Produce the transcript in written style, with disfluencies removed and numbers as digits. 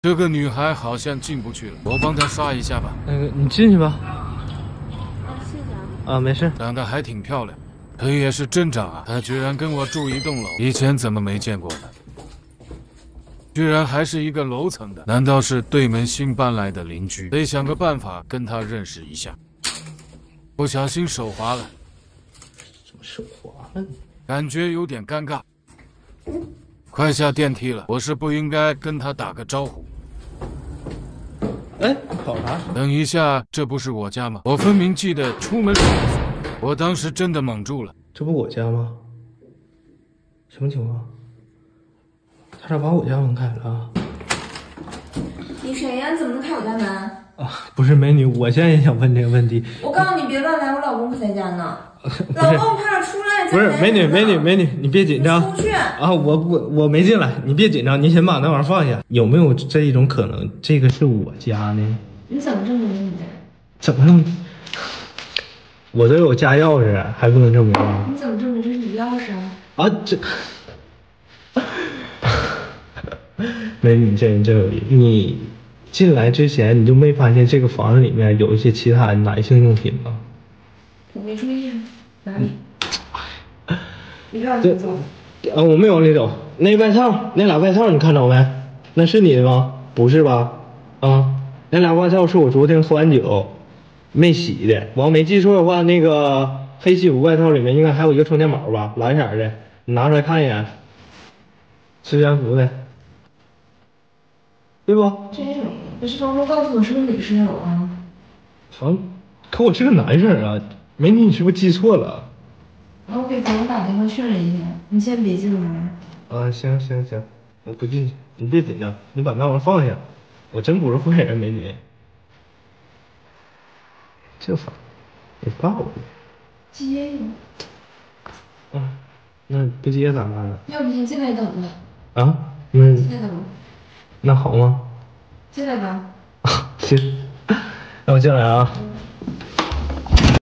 这个女孩好像进不去了，我帮她刷一下吧。 那个，你进去吧。 谢谢啊，没事。 长得还挺漂亮，她也是镇长啊，她居然跟我住一栋楼，以前怎么没见过呢？居然还是一个楼层的，难道是对门新搬来的邻居？得想个办法跟她认识一下。不小心手滑了， 怎么手滑了？ 感觉有点尴尬。快下电梯了，我是不应该跟她打个招呼。 哎，跑啥？ 等一下，这不是我家吗？我分明记得出门时，我当时真的懵住了。 这不我家吗？什么情况？他咋把我家门开了啊？ 你谁呀？你怎么能开我家门？ 啊，不是美女，我现在也想问这个问题。 我告诉你别乱来，我老公可在家呢。老公，快点出来！ 不是美女，你别紧张。 出去啊！我没进来，你别紧张，你先把那玩意儿放下。有没有这一种可能，这个是我家呢？ 你怎么证明你的？ 怎么证明？我都有家钥匙，还不能证明吗？ 你怎么证明这是你钥匙啊？ 啊，这美女，这人真有理。你进来之前，你就没发现这个房子里面有一些其他男性用品吗？ 我没注意，哪里？你不要走。 我没往里走。那外套，那俩外套你看着没？那是你的吗？不是吧？啊，那俩外套是我昨天喝完酒没洗的。我要没记错的话，那个黑西服外套里面应该还有一个充电宝吧，蓝色的，你拿出来看一眼。是全服的，对不？ 真有，可是当初告诉我是个女室友啊。 可我是个男生啊，美女，你是不是记错了？ 我给朋友打电话确认一下，你先别进门。 啊，行，我不进去，你别紧张，你把那玩意儿放下，我真不是坏人，美女。这房你抱我。 接呀。 那不接咋办呢？ 要不先进来等吧。 啊？ 进来等吧。 那好吗？ 进来吧。 行，那我进来啊。